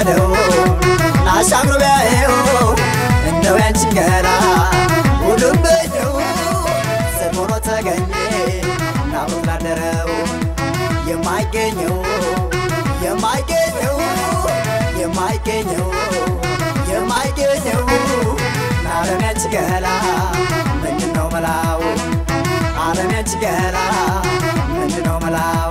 የፈቀደው አሻግሮ ቢያየው እንደው ያንቺን ገላ ሁሉም በየው ሰሞኑ ተገኘ ናብሮት ላደረው የማይገኘው የማይገኘው የማይገኘው የማይገኘው ዓለም ያንቺ ገላ ምንድነው መላው ዓለም ያንቺ ገላ ምንድነው መላው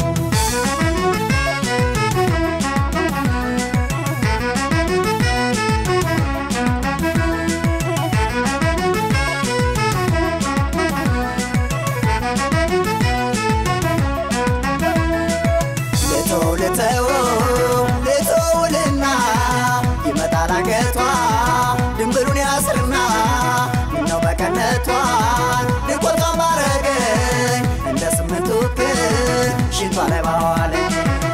ለተውልና ይመጣል አንገቷ ድንብሩን ያስርና ምነው በቀነቷ ልቆቷን ባረገኝ እንደ ስምንቱ ሽንቷ ላይ ባዋለኝ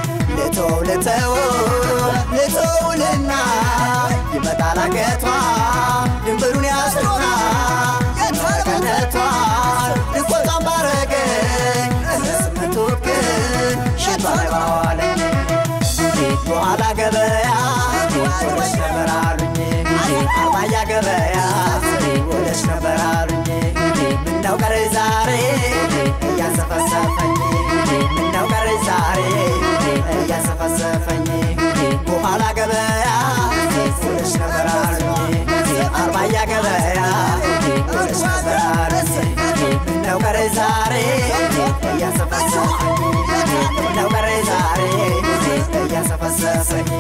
ለተውልና ይመጣል አንገቷ ድንብሩን ያስርና በቀነቷ ልቆቷን ባረገኝ እንደ ስምንቱ ሽንቷ ላይ ባዋለኝ በኋላ ገበያ ወደሽ ነበር አሉኝ አባያ ገበያ ወደሽ ነበር አሉኝ ምነው ቀረሽ ዛሬ እያሰፈሰፈኝ ምነው ቀረሽ ዛሬ እያሰፈሰፈኝ በኋላ ገበያ ወደሽ ነበር አሉኝ አባያ ገበያ ወደሽ ነበር አሉኝ ምነው ቀረሽ ዛሬ እያሰፈሰፈኝ ምነው ቀረሽ ዛሬ እያሰፈሰፈኝ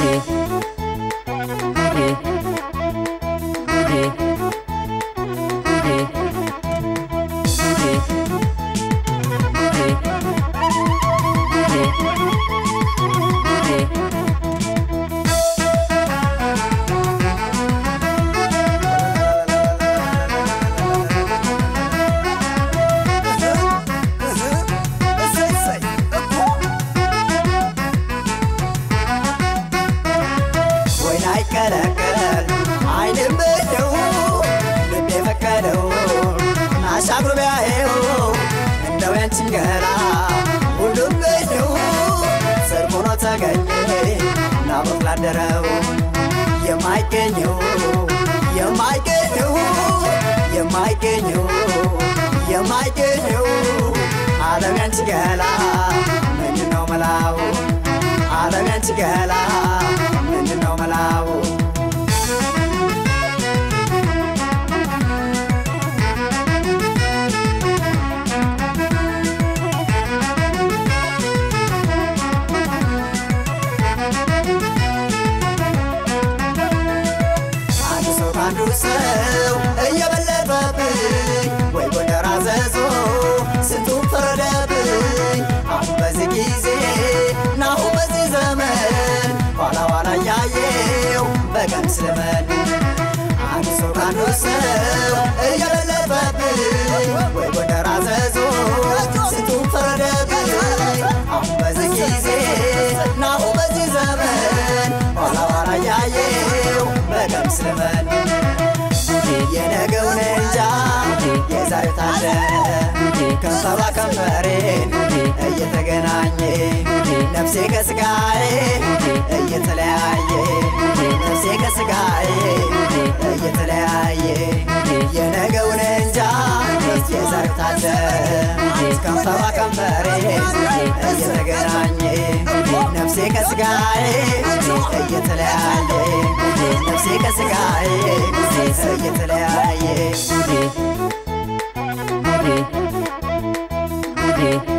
አይከለከል አይንም በየው ልቤ ፈቀደው አሻግሮ ቢያየው እንደው ያንቺን ገላ ሁሉም በየው ሰርግ ሆኖ ተገኘ ናብሮት ላደረው የማይገኘው የማይገኘው የማይገኘው የማይገኘው ዓለም ያንቺ ገላ ምንድነው መላው ዓለም ያንቺ ገላ ምንድነው መላው አንዱ ሰው እየበለጠብኝ ወይ ጎንደር አዘዞ ስንቱን ፈረደብኝ አሁን በዚህ ጊዜ ናሁ በዚህ ዘመን ኋላ ኋላ እያየው በቀን ስለመን አንዱ ሰው እየበለጠብኝ ወይ ጎንደር አዘዞ ስንቱን ፈረደብኝ አሁን በዚህ ጊዜ ናሁ በዚህ ዘመን ኋላ ኋላ እያየው በቀን ስለመን የነገውን እንጃ የዛሬው ታደረ ከንፈሯ ከንፈሬን እየተገናኘ ነፍሴ ከስጋዬ እየተለያየ ነፍሴ ከስጋዬ እየተለያየ የነገውን እንጃ የዛሬው ታደረ ከንፈሯ ከንፈሬን እየተገናኘ ነፍሴ ከስጋዬ እየተለያየ ነፍሴ ከስጋዬ እየተለያየ